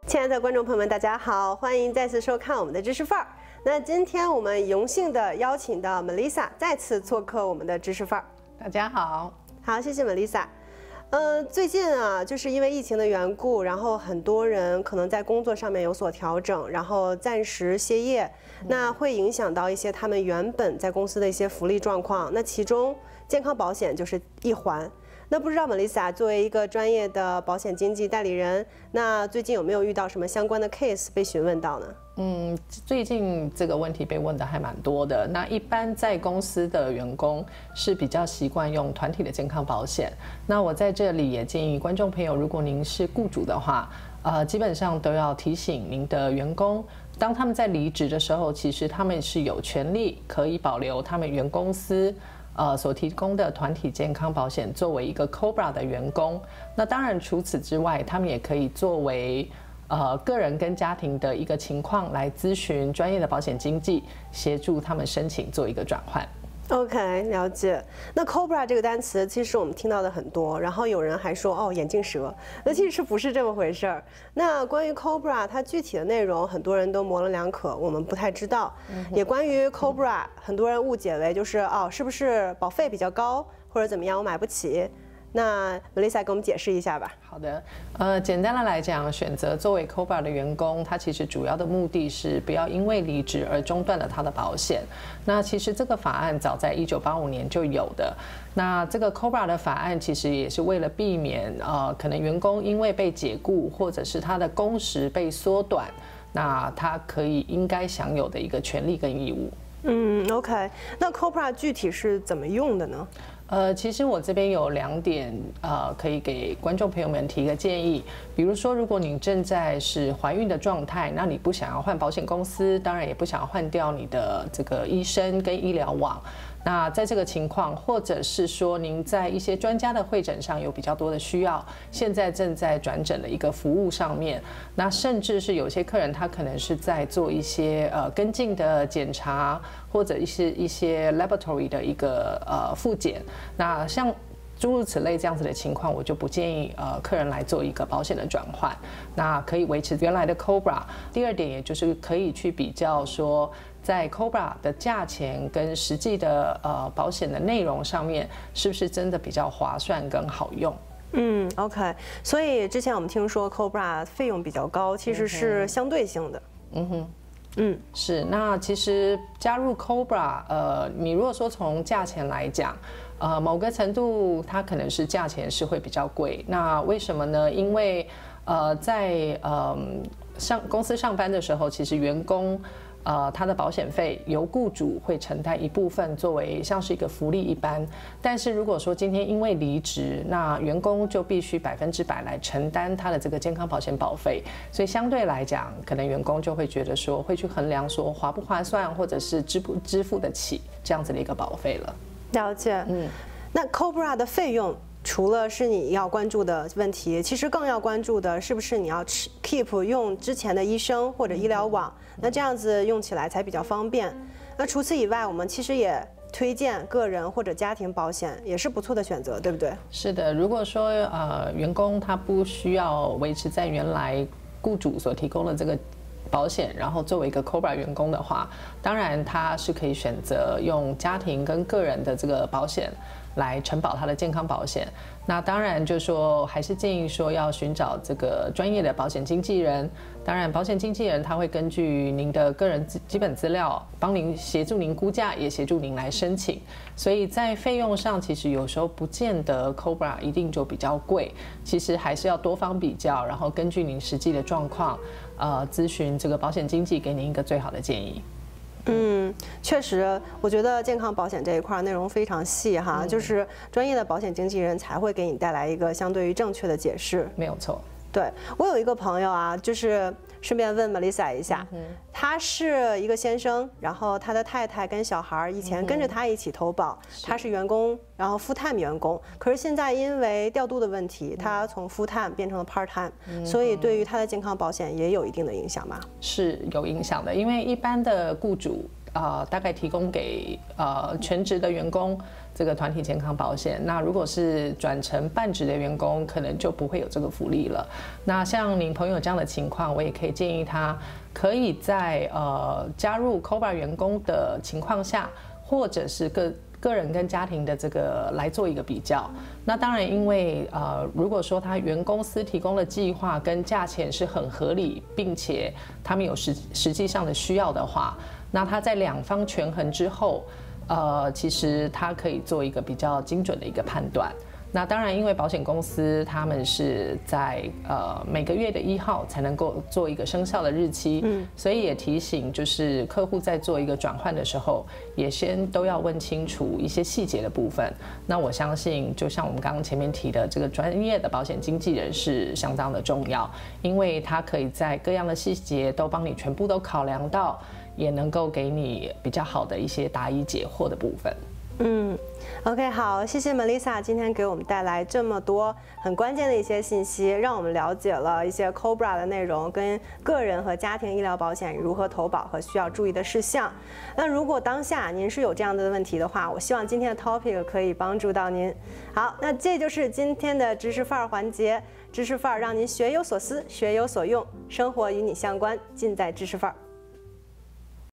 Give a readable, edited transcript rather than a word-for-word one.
亲爱的观众朋友们，大家好，欢迎再次收看我们的知识范儿。那今天我们荣幸的邀请到 Melissa 再次做客我们的知识范儿。 大家好， 好，谢谢 Melissa。最近啊，就是因为疫情的缘故，然后很多人可能在工作上面有所调整，然后暂时歇业，那会影响到一些他们原本在公司的一些福利状况。那其中健康保险就是一环。那不知道 Melissa 作为一个专业的保险经纪代理人，那最近有没有遇到什么相关的 case 被询问到呢？ 最近这个问题被问的还蛮多的。那一般在公司的员工是比较习惯用团体的健康保险。那我在这里也建议观众朋友，如果您是雇主的话，基本上都要提醒您的员工，当他们在离职的时候，其实他们是有权利可以保留他们原公司所提供的团体健康保险作为一个 COBRA 的员工。那当然除此之外，他们也可以作为个人跟家庭的一个情况来咨询专业的保险经纪，协助他们申请做一个转换。 OK， 了解。那 COBRA 这个单词，其实我们听到的很多，然后有人还说哦眼镜蛇，那其实不是这么回事儿。那关于 COBRA 它具体的内容，很多人都模棱两可，我们不太知道。也关于 COBRA，很多人误解为就是是不是保费比较高，或者怎么样，我买不起。那 Melissa 给我们解释一下吧。 好的，简单的来讲，选择作为 COBRA 的员工，他其实主要的目的是不要因为离职而中断了他的保险。那其实这个法案早在1985年就有的。那这个 COBRA 的法案其实也是为了避免可能员工因为被解雇，或者是他的工时被缩短，那他可以应该享有的一个权利跟义务。 OK， 那 COBRA 具体是怎么用的呢？ 其实我这边有2点可以给观众朋友们提一个建议。比如说，如果你正在是怀孕的状态，那你不想要换保险公司，当然也不想要换掉你的这个医生跟医疗网。那在这个情况，或者是说您在一些专家的会诊上有比较多的需要，现在正在转诊的一个服务上面，那甚至是有些客人他可能是在做一些跟进的检查，或者一些 laboratory 的一个复检，那像诸如此类这样子的情况，我就不建议客人来做一个保险的转换，那可以维持原来的 COBRA。第二点，也就是可以去比较说，在 COBRA 的价钱跟实际的保险的内容上面，是不是真的比较划算跟好用 ？OK， 所以之前我们听说 COBRA 费用比较高，其实是相对性的。 是。那其实加入 COBRA，你如果说从价钱来讲，某个程度它可能是价钱是会比较贵。那为什么呢？因为在公司上班的时候，其实员工他的保险费由雇主会承担一部分，作为像是一个福利一般。但是如果说今天因为离职，那员工就必须100%来承担他的这个健康保险保费，所以相对来讲，可能员工就会觉得说，会去衡量说划不划算，或者是支不支付得起这样子的一个保费了。 了解。那 COBRA 的费用，除了是你要关注的问题，其实更要关注的是不是你要 keep 用之前的医生或者医疗网，那这样子用起来才比较方便。那除此以外，我们其实也推荐个人或者家庭保险，也是不错的选择，对不对？ 是的，如果说员工他不需要维持在原来雇主所提供的这个保险，然后作为一个 COBRA 员工的话，当然他是可以选择用家庭跟个人的这个保险来承保他的健康保险。那当然就说还是建议说要寻找这个专业的保险经纪人。当然保险经纪人他会根据您的个人基本资料帮您协助您估价，也协助您来申请。所以在费用上其实有时候不见得 COBRA 一定就比较贵，其实还是要多方比较，然后根据您实际的状况咨询这个保险经纪，给您一个最好的建议。 确实，我觉得健康保险这一块内容非常细哈，就是专业的保险经纪人才会给你带来一个相对于正确的解释。 没有错。 对，我有一个朋友啊，就是顺便问 Melissa 一下，他是一个先生，然后他的太太跟小孩以前跟着他一起投保，他是员工，然后 full time 员工，可是现在因为调度的问题，他从 full time 变成了 part time，所以对于他的健康保险也有一定的影响吗？ 是有影响的，因为一般的雇主大概提供给全职的员工这个团体健康保险。那如果是转成半职的员工，可能就不会有这个福利了。那像您朋友这样的情况，我也可以建议他可以在加入 COBRA 员工的情况下，或者是个人跟家庭的这个来做一个比较。那当然，因为如果说他原公司提供的计划跟价钱是很合理，并且他们有实际上的需要的话，那他在两方权衡之后，其实他可以做一个比较精准的一个判断。那当然，因为保险公司他们是在每个月的1号才能够做一个生效的日期，所以也提醒就是客户在做一个转换的时候，也先都要问清楚一些细节的部分。那我相信，就像我们刚刚前面提的，这个专业的保险经纪人是相当的重要，因为他可以在各样的细节都帮你全部都考量到，也能够给你比较好的一些答疑解惑的部分。 OK， 好，谢谢 Melissa 今天给我们带来这么多很关键的一些信息，让我们了解了一些 COBRA 的内容，跟个人和家庭医疗保险如何投保和需要注意的事项。那如果当下您是有这样的问题的话，我希望今天的 topic 可以帮助到您。好，那这就是今天的知识范儿环节，知识范儿让您学有所思，学有所用，生活与你相关，尽在知识范儿。